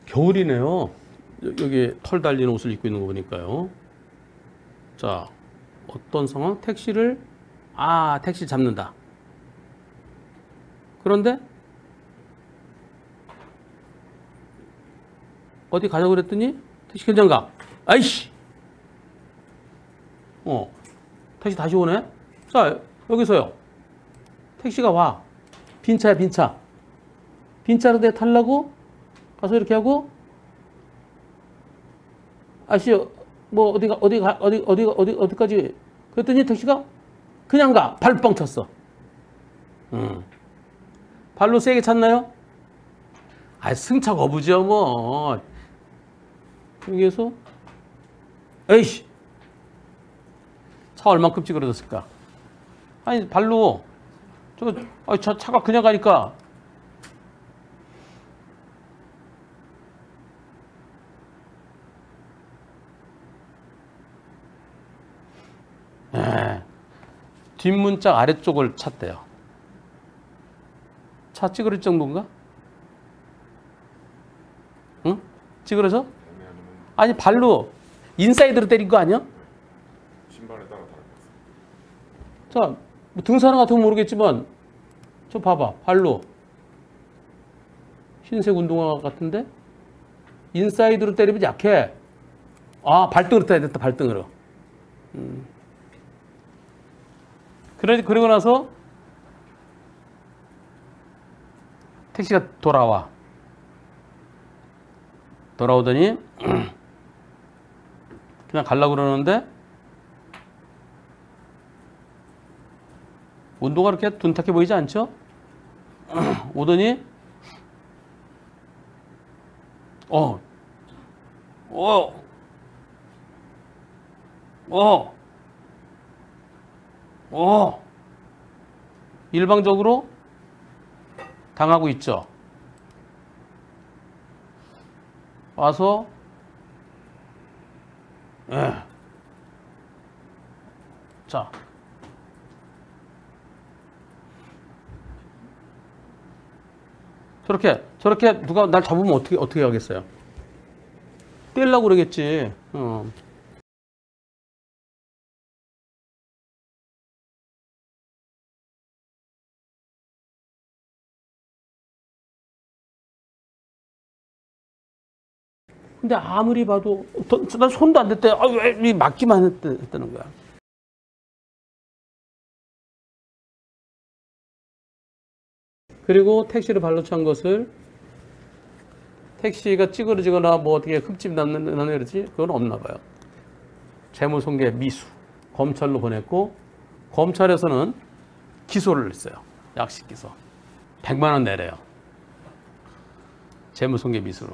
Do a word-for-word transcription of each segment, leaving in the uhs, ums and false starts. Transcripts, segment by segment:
겨울이네요. 여기 털 달린 옷을 입고 있는 거 보니까요. 자, 어떤 상황? 택시를, 아, 택시 잡는다. 그런데 어디 가자고 그랬더니 택시 견장 가. 아이씨! 어, 택시 다시 오네? 자, 여기서요. 택시가 와. 빈 차야, 빈 차. 빈 차로 내 타려고 가서 이렇게 하고, 아씨, 뭐, 어디가, 어디가, 어디, 어디가, 어디, 어디까지. 그랬더니 택시가 그냥 가. 발로 뻥 쳤어. 음. 발로 세게 찼나요? 아, 승차 거부죠, 뭐. 여기에서, 에이씨! 차 얼만큼 찌그러졌을까? 아니, 발로, 저, 아, 저 차가 그냥 가니까. 에, 뒷문짝 아래쪽을 찼대요. 차 찌그러질 정도인가? 응? 찌그러져? 아니, 발로 인사이드로 때린 거 아니야? 신발에 따라 다를 것 같습니다. 자, 뭐 등산화 같은 건 모르겠지만 저 봐봐, 발로 흰색 운동화 같은데 인사이드로 때리면 약해. 아, 발등으로 때려야 됐다, 발등으로. 음. 그래, 그러고 나서 택시가 돌아와. 돌아오더니 그냥 가려고 그러는데 운동화 그렇게 둔탁해 보이지 않죠? 오더니 어, 어, 어, 어, 일방적으로 당하고 있죠. 와서 예. 자, 저렇게 저렇게 누가 날 잡으면 어떻게 어떻게 하겠어요? 때리려고 그러겠지. 어. 근데 아무리 봐도 난 손도 안 댔대. 아, 왜 맞기만 했대, 했다는 거야. 그리고 택시를 발로 찬 것을 택시가 찌그러지거나 뭐 어떻게 흠집 났느냐 그러지? 그건 없나 봐요. 재무손괴 미수 검찰로 보냈고 검찰에서는 기소를 했어요. 약식 기소. 백만 원 내래요. 재무손괴 미수로.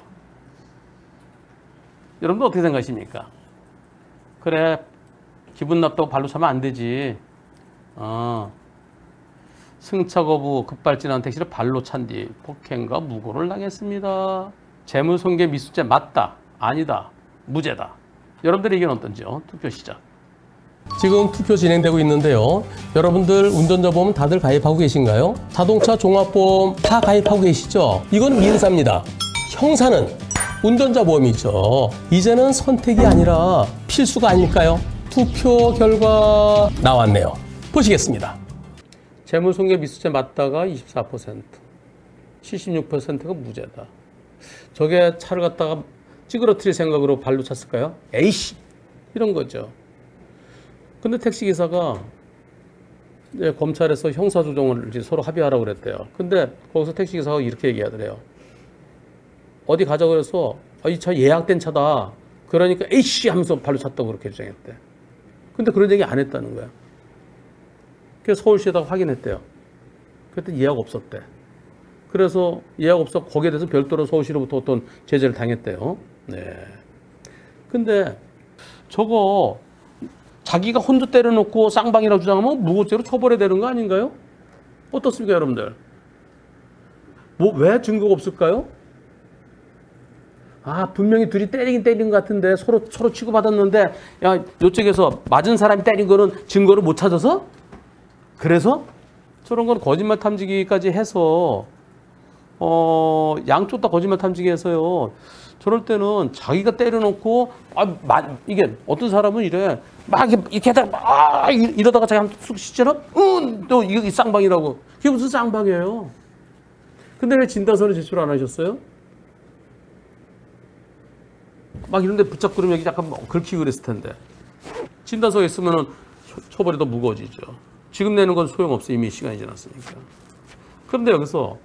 여러분들 어떻게 생각하십니까? 그래, 기분 나쁘다고 발로 차면 안 되지. 어. 승차 거부 급발진한 택시를 발로 찬 뒤 폭행과 무고를 당했습니다. 재무손괴 미수죄 맞다, 아니다, 무죄다. 여러분들의 의견은 어떤지요? 투표 시작. 지금 투표 진행되고 있는데요. 여러분들 운전자 보험 다들 가입하고 계신가요? 자동차 종합보험 다 가입하고 계시죠? 이건 민사입니다. 형사는 운전자 보험이죠. 이제는 선택이 아니라 필수가 아닐까요? 투표 결과 나왔네요. 보시겠습니다. 재무손괴 미수죄 맞다가 이십사 퍼센트, 칠십육 퍼센트가 무죄다. 저게 차를 갖다가 찌그러뜨릴 생각으로 발로 찼을까요? 에이씨! 이런 거죠. 근데 택시기사가 이제 검찰에서 형사조정을 이제 서로 합의하라고 그랬대요. 근데 거기서 택시기사가 이렇게 얘기하더래요. 어디 가자고 그래서 아, 이 차 예약된 차다. 그러니까 에이씨! 하면서 발로 찼다고 그렇게 주장했대. 근데 그런 얘기 안 했다는 거야. 그래서 서울시에다가 확인했대요. 그랬더니 예약 없었대. 그래서 예약 없어 거기에 대해서 별도로 서울시로부터 어떤 제재를 당했대요. 네. 근데 저거 자기가 혼자 때려놓고 쌍방이라고 주장하면 무고죄로 처벌해야 되는 거 아닌가요? 어떻습니까, 여러분들? 뭐 왜 증거가 없을까요? 아, 분명히 둘이 때리긴 때린 것 같은데 서로 서로 치고받았는데 야, 이쪽에서 맞은 사람이 때린 거는 증거를 못 찾아서? 그래서 저런 건 거짓말 탐지기까지 해서 어, 양쪽 다 거짓말 탐지기 해서요. 저럴 때는 자기가 때려놓고 아, 마, 이게 어떤 사람은 이래 막 이렇게, 이렇게 하다가 아, 이러다가 자기 한번 쑥 쉬잖아. 응, 또 이게 쌍방이라고. 그게 무슨 쌍방이에요? 근데 왜 진단서를 제출 안 하셨어요? 막 이런데 붙잡고 그러면 여기 약간 긁히고 그랬을 텐데. 진단서에 있으면은 처벌이 더 무거워지죠. 지금 내는 건 소용없어. 이미 시간이 지났으니까. 그런데 여기서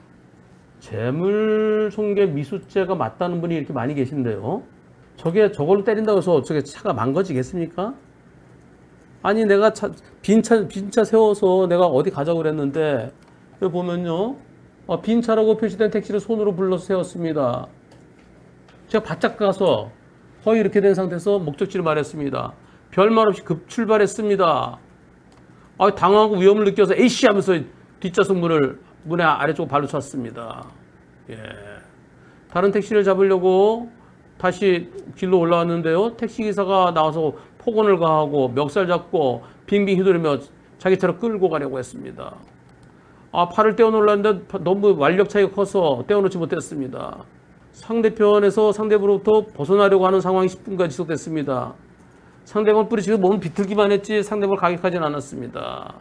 재물손괴 미수죄가 맞다는 분이 이렇게 많이 계신데요. 저게 저걸로 때린다고 해서 저게 차가 망가지겠습니까? 아니 내가 차, 빈 차, 빈 차 세워서 내가 어디 가자고 그랬는데 여기 보면요. 어, 빈 차라고 표시된 택시를 손으로 불러서 세웠습니다. 제가 바짝 가서 거의 이렇게 된 상태에서 목적지를 말했습니다. 별말 없이 급 출발했습니다. 아, 당황하고 위험을 느껴서 에이씨 하면서 뒷좌석 문을 문의 아래쪽 발로 찼습니다. 예. 다른 택시를 잡으려고 다시 길로 올라왔는데요. 택시기사가 나와서 폭언을 가하고 멱살 잡고 빙빙 휘두르며 자기 차로 끌고 가려고 했습니다. 아, 팔을 떼어놓으려는데 너무 완력 차이가 커서 떼어놓지 못했습니다. 상대편에서 상대방으로부터 벗어나려고 하는 상황이 십 분간 지속됐습니다. 상대방 뿌리치고 몸을 비틀기만 했지 상대방을 가격하지는 않았습니다.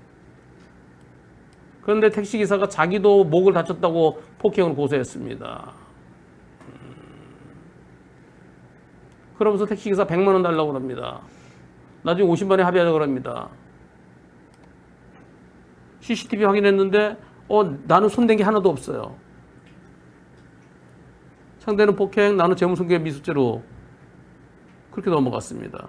그런데 택시기사가 자기도 목을 다쳤다고 폭행을 고소했습니다. 그러면서 택시기사 백만 원 달라고 합니다. 나중에 오십만 원에 합의하자고 합니다. 씨씨티비 확인했는데 어, 나는 손댄 게 하나도 없어요. 상대는 폭행, 나는 재물손괴 미수죄로 그렇게 넘어갔습니다.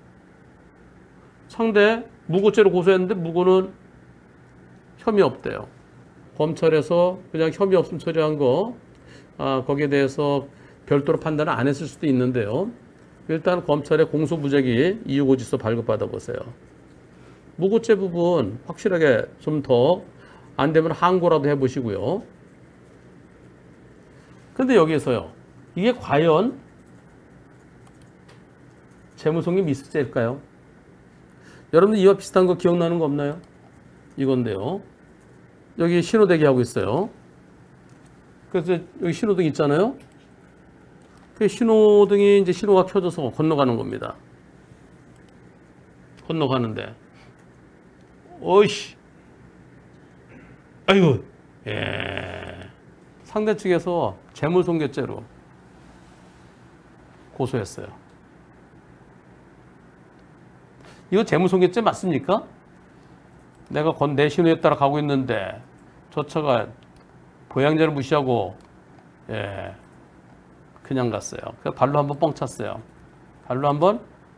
상대 무고죄로 고소했는데 무고는 혐의 없대요. 검찰에서 그냥 혐의 없음 처리한 거 아, 거기에 대해서 별도로 판단을 안 했을 수도 있는데요. 일단 검찰의 공소부재기 이유고지서 발급받아 보세요. 무고죄 부분 확실하게 좀 더 안 되면 항고라도 해보시고요. 근데 여기에서요. 이게 과연 재물손괴 미수죄일까요? 여러분들 이와 비슷한 거 기억나는 거 없나요? 이건데요. 여기 신호대기 하고 있어요. 그래서 여기 신호등 있잖아요. 그 신호등이 이제 신호가 켜져서 건너가는 겁니다. 건너가는데, 어이씨, 아이고, 예. 상대 측에서 재물손괴죄로 고소했어요. 이거 재물손괴죄 맞습니까? 내가 건 내 신호에 따라 가고 있는데 저 차가 보행자를 무시하고 예, 그냥 갔어요. 그래서 발로 한번 뻥 찼어요. 발로 한번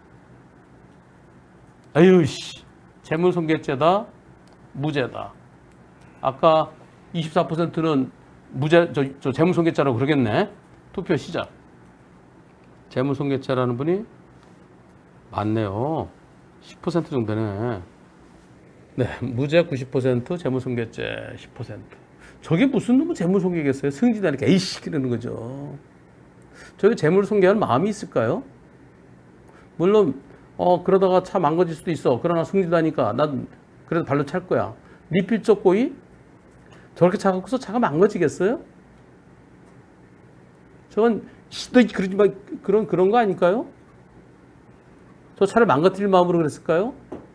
아유 씨 재물손괴죄다 무죄다. 아까 이십사 퍼센트는 무죄 저, 저 재물손괴죄라고 그러겠네. 투표 시작. 재물손괴죄라는 분이 많네요. 십 퍼센트 정도네. 네, 무죄 구십 퍼센트, 재물손괴죄 십 퍼센트. 저게 무슨 놈의 재물손괴겠어요? 승진하니까 에이씨 그러는 거죠. 저게 재물손괴할 마음이 있을까요? 물론 어 그러다가 차 망가질 수도 있어. 그러나 승진하니까 난 그래도 발로 찰 거야. 미필적 고의? 저렇게 차 갖고서 차가 망가지겠어요? 저건 시도 그러지 마 그런 그런 거 아닐까요? 저 차를 망가뜨릴 마음으로 그랬을까요?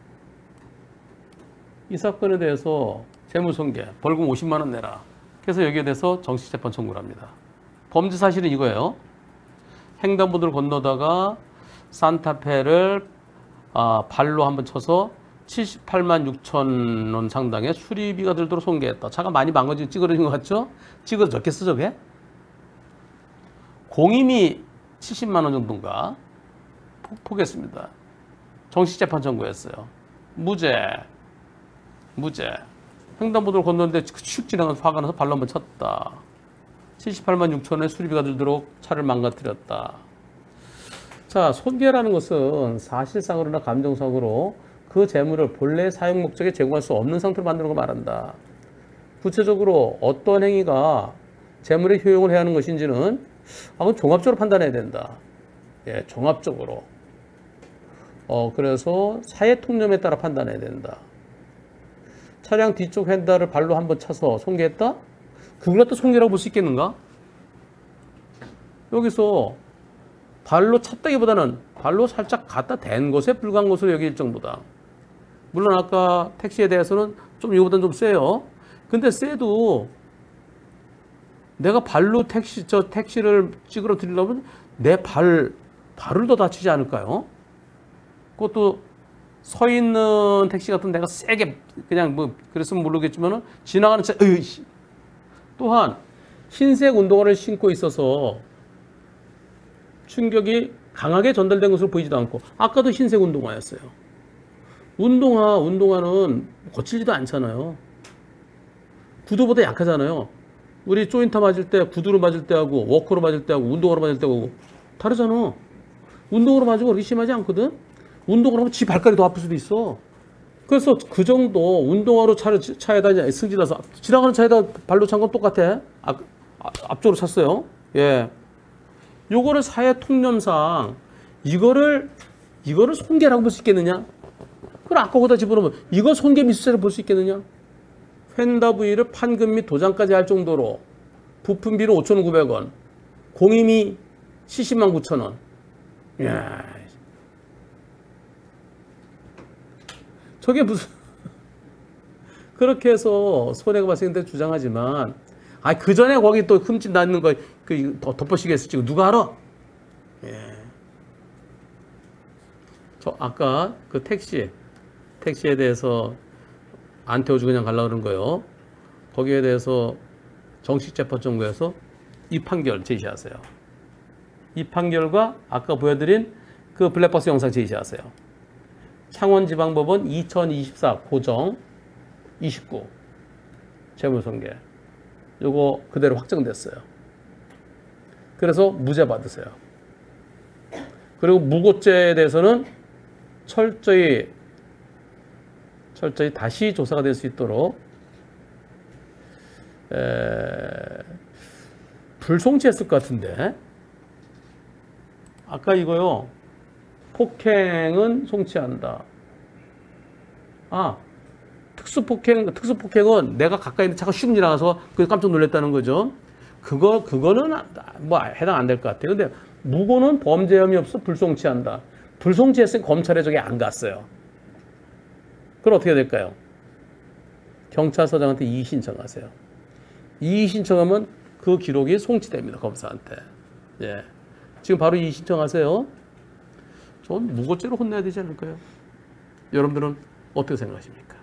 이 사건에 대해서 재물손괴 벌금 오십만 원 내라. 그래서 여기에 대해서 정식재판 청구를 합니다. 범죄 사실은 이거예요. 횡단보도를 건너다가 산타페를 아, 발로 한번 쳐서 칠십팔만 육천 원 상당의 수리비가 들도록 손괴했다. 차가 많이 망가지고 찌그러진 것 같죠? 찌그러졌겠어 저게? 공임이 칠십만 원 정도인가? 포기했습니다. 정식재판 청구했어요. 무죄. 무죄. 횡단보도를 건너는데 슉 지나가서 화가 나서 발로 한번 쳤다. 칠십팔만 육천 원의 수리비가 들도록 차를 망가뜨렸다. 자, 손괴라는 것은 사실상으로나 감정상으로 그 재물을 본래 사용 목적에 제공할 수 없는 상태로 만드는 걸 말한다. 구체적으로 어떤 행위가 재물의 효용을 해야 하는 것인지는 아, 그건 종합적으로 판단해야 된다. 예, 종합적으로. 어, 그래서 사회 통념에 따라 판단해야 된다. 차량 뒤쪽 휀다를 발로 한번 차서 손괴했다? 그걸 또 손괴라고 볼 수 있겠는가? 여기서 발로 찼다기보다는 발로 살짝 갖다 댄 것에 불과한 것으로 여길 정도다. 물론 아까 택시에 대해서는 좀 이거보다는 좀 세요. 근데 세도 내가 발로 택시, 저 택시를 찌그러뜨리려면 내 발, 발을 더 다치지 않을까요? 그것도 서 있는 택시 같은 내가 세게 그냥 뭐 그랬으면 모르겠지만은 지나가는 차, 으이씨. 또한 흰색 운동화를 신고 있어서 충격이 강하게 전달된 것으로 보이지도 않고 아까도 흰색 운동화였어요. 운동화, 운동화는 거칠지도 않잖아요. 구두보다 약하잖아요. 우리 조인터 맞을 때 구두로 맞을 때하고 워커로 맞을 때하고 운동화로 맞을 때하고 다르잖아. 운동으로 맞으면 그렇게 심하지 않거든. 운동으로 하면 지 발가락이 더 아플 수도 있어. 그래서 그 정도 운동화로 차를 차에다 승질나서 지나가는 차에다 발로 찬 건 똑같아. 앞, 앞쪽으로 찼어요. 예. 요거를 사회 통념상 이거를 이거를 손괴라고 볼 수 있겠느냐? 그걸 아까 거기다 집어넣으면 이거 손괴 미수죄를 볼 수 있겠느냐? 펜다 부위를 판금 및 도장까지 할 정도로 부품비는 오천구백 원, 공임이 칠십만 구천 원. 이야. 저게 무슨 그렇게 해서 손해가 발생된다 주장하지만 아 그 전에 거기 또 흠집 났는 거 그 덮어씌겠을지 누가 알아? 예. 저 아까 그 택시 택시에 대해서 안 태워주고 그냥 가려고 그런 거예요. 거기에 대해서 정식재판정부에서 이 판결 제시하세요. 이 판결과 아까 보여드린 그 블랙박스 영상 제시하세요. 창원지방법원 이천이십사 고정 이십구 재물손괴 요거 그대로 확정됐어요. 그래서 무죄 받으세요. 그리고 무고죄에 대해서는 철저히 철저히 다시 조사가 될 수 있도록 에... 불송치했을 것 같은데 아까 이거요. 폭행은 송치한다. 아, 특수폭행, 특수폭행은 내가 가까이 있는 차가 슉 지나가서 그 깜짝 놀랐다는 거죠. 그거, 그거는 뭐 해당 안 될 것 같아요. 근데 무고는 범죄 혐의 없어 불송치한다. 불송치했으니 검찰에 저게 안 갔어요. 그럼 어떻게 될까요? 경찰서장한테 이의 신청하세요. 이의 신청하면 그 기록이 송치됩니다. 검사한테. 예. 지금 바로 이의 신청하세요. 전 무고죄로 혼내야 되지 않을까요? 여러분들은 어떻게 생각하십니까?